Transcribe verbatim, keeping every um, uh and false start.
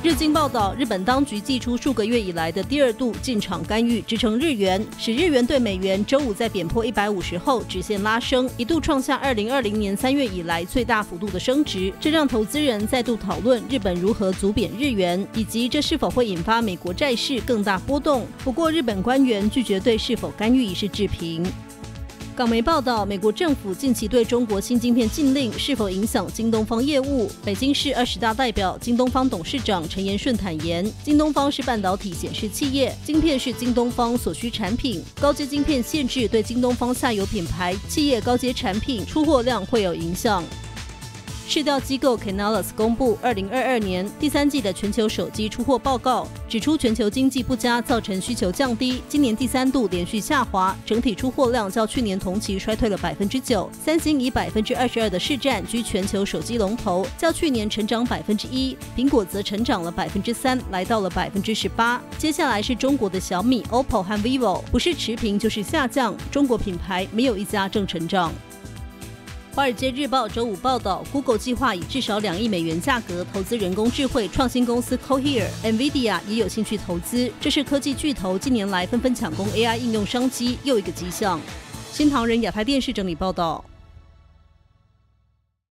日经报道，日本当局祭出数个月以来的第二度进场干预，支撑日元，使日元对美元周五在贬破一百五十后直线拉升，一度创下二零二零年三月以来最大幅度的升值。这让投资人再度讨论日本如何阻贬日元，以及这是否会引发美国债市更大波动。不过，日本官员拒绝对是否干预一事置评。港媒报道，美国政府近期对中国新晶片禁令是否影响京东方业务？北京市二十大代表、京东方董事长陈延顺坦言，京东方是半导体显示企业，晶片是京东方所需产品，高阶晶片限制对京东方下游品牌企业高阶产品出货量会有影响。市调机构 Canalys 公布二零二二年第三季的全球手机出货报告，指出全球经济不佳造成需求降低，今年第三度连续下滑，整体出货量较去年同期衰退了百分之九。三星以百分之二十二的市占居全球手机龙头，较去年成长百分之一，苹果则成长了百分之三，来到了百分之十八。接下来是中国的小米、O P P O 和 vivo， 不是持平就是下降，中国品牌没有一家正成长。华尔街日报周五报道 ，Google 计划以至少两亿美元价格投资人工智慧创新公司 Cohere，Nvidia 也有兴趣投资，这是科技巨头近年来纷纷抢攻 A I 应用商机又一个迹象。新唐人亚太电视整理报道。